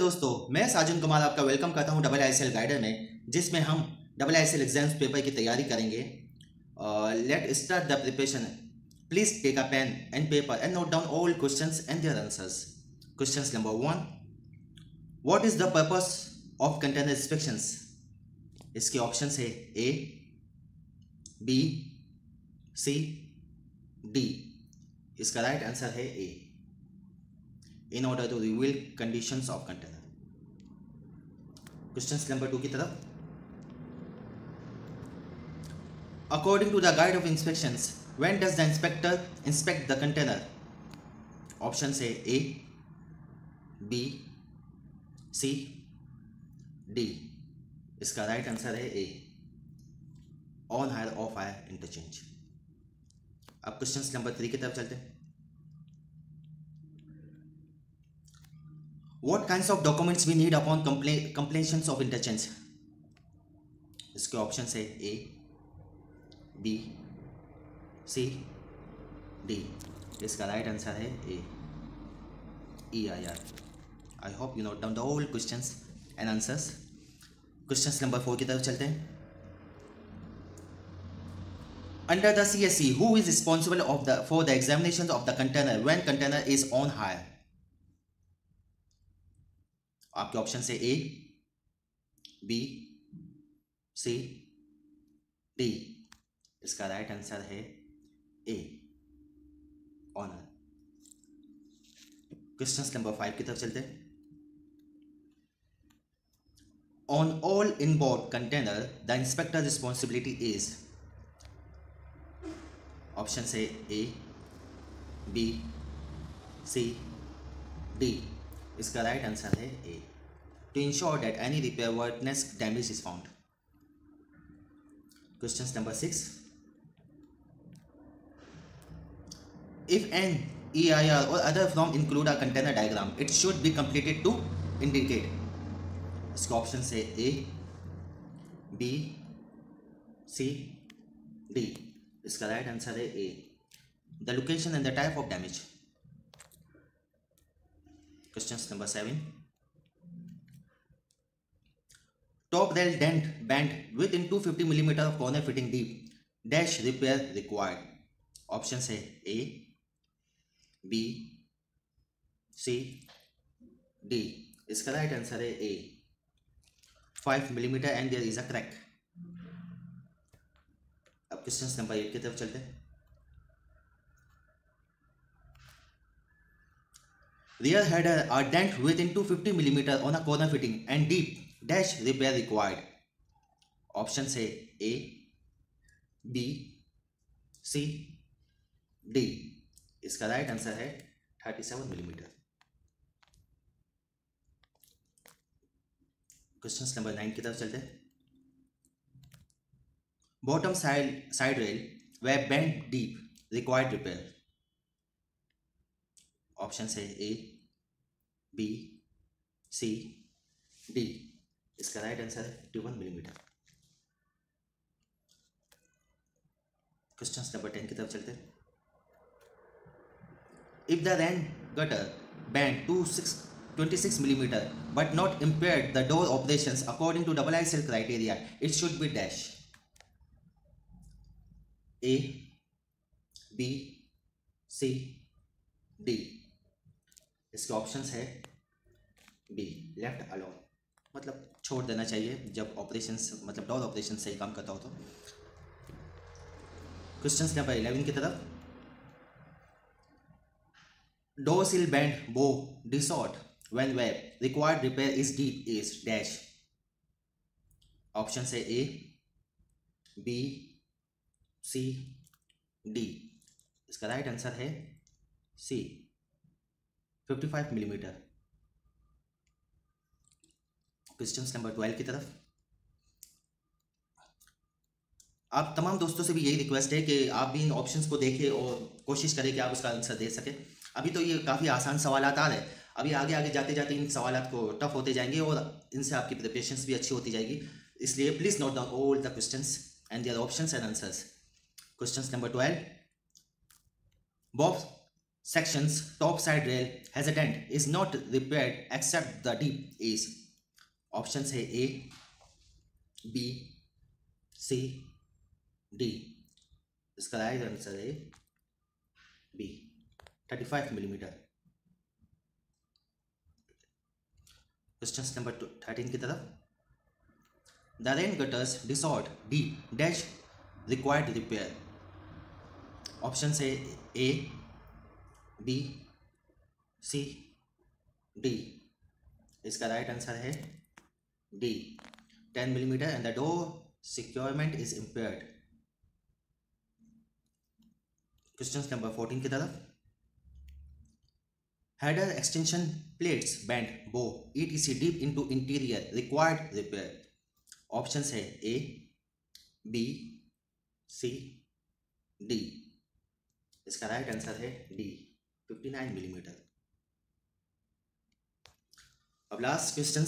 दोस्तों, मैं साजन कुमार आपका वेलकम करता हूं डबल आईएसएल गाइडर में, जिसमें हम डबल आईएसएल एग्जाम्स पेपर की तैयारी करेंगे। Let start the preparation. Please take a pen and paper and note down all questions and their answers. Questions number 1, what is the purpose of container inspections? इसके option है A, B, C, D. इसका right answer है A, in order to reveal conditions of container. Questions number 2 की तरफ। According to the guide of inspections, when does the inspector inspect the container? Options है A, B, C, D. इसका right answer है A, on hire off hire interchange. अब questions number 3 की तरफ चलते हैं। What kinds of documents we need upon completions of interchange? इसके option है A, B, C, D। इसका राइट आंसर है A, EIR। I hope you note down the all questions and answers. Questions number 4 की तरफ चलते हैं। Under the CSE, who is responsible for the examination of the container when container is on hire? आपके option से A, B, C, D. इसका right answer है A, honour. Question number 5 की तरफ चलते हैं। On all inboard container the inspector responsibility is. Option से A, B, C, D. इसका राइट आंसर है A, to ensure that any repair wetness damage is found. Question number 6, if an EIR or other form include a container diagram, it should be completed to indicate। इसका option है A, B, C, D. इसका right answer है A, the location and the type of damage. Questions number 7, top rail dent band within 250 mm of corner fitting deep dash repair required। Options है A, B, C, D। इसका right answer है A, 5 mm and there is a crack। अब question number 8 की तरफ चलते हैं। Rear header are dent within 250 mm on a corner fitting and deep dash repair required। Options है A, B, C, D। इसका right answer है 37 mm। Question number 9 की तरफ चलते हैं। Bottom side rail were bent deep required repair। Option है A, B, C, D. इसका right answer है 51 mm। क्वेश्चन नंबर 10 की तरफ चलते हैं। If the rain gutter bend 26 mm but not impaired the door operations according to IISL criteria, it should be dash। A, B, C, D। इसके options है B, left alone, मतलब छोड़ देना चाहिए जब ऑपरेशंस मतलब डोर ऑपरेशन सही काम करता हो तो। क्वेश्चन नंबर 11 की तरफ। Door seal bend bow distort when web required repair is deep is dash. Option है ए, बी, सी, डी। इसका राइट आंसर है सी, 55 mm। क्वेश्चन नंबर 12 की तरफ। आप तमाम दोस्तों से भी यही रिक्वेस्ट है कि आप भी इन ऑप्शंस को देखें और कोशिश करें कि आप उसका आंसर दे सकें। अभी तो ये काफ़ी आसान सवालात आ रहे हैं, अभी आगे आगे जाते जाते इन सवालात को टफ होते जाएंगे और इनसे आपकी प्रिपरेशन भी अच्छी होती जाएगी। इसलिए please note down all the questions and their options and answers. Question number 12, section's top side rail has a dent is not repaired except the deep is? Option है A, B, C, D। इसका right answer है B, 35 millimetre. Question number 13 की तरफ। The rain gutters dissort deep dash required repair। Option है A, B, C, D। इसका right answer है D, 10 millimetre and the door securement is impaired. Question number 14 की तरफ। Header extension plates bend bow ETC deep into interior required repair. Option है A, B, C, D। इसका right answer है D, 59 millimetre. अब last question.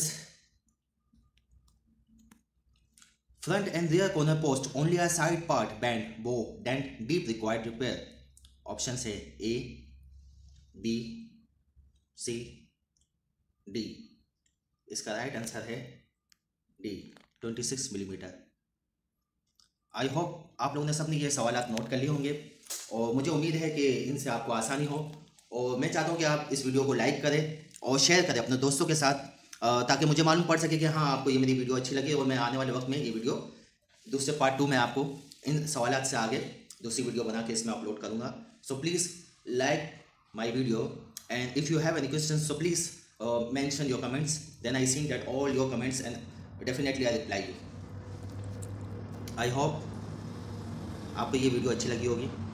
Front and rear corner post only a side part bend bow dent deep required repair. Option है A, B, C, D। इसका right answer है D, 26 millimetre. I hope आप लोगों ने सबने ये सवाल नोट कर लिए होंगे और मुझे उम्मीद है कि इनसे आपको आसानी हो। और मैं चाहता हूँ कि आप इस वीडियो को लाइक करें और शेयर करें अपने दोस्तों के साथ, ताकि मुझे मालूम पड़ सके कि हाँ आपको ये मेरी वीडियो अच्छी लगी और मैं आने वाले वक्त में ये वीडियो दूसरे पार्ट 2 में आपको इन सवालात से आगे दूसरी वीडियो बना के इसमें अपलोड करूँगा। So please like my video and if you have any question so please mention your comments, then I see that all your comments and definitely I reply you। I hope आपको ये video अच्छी लगी होगी।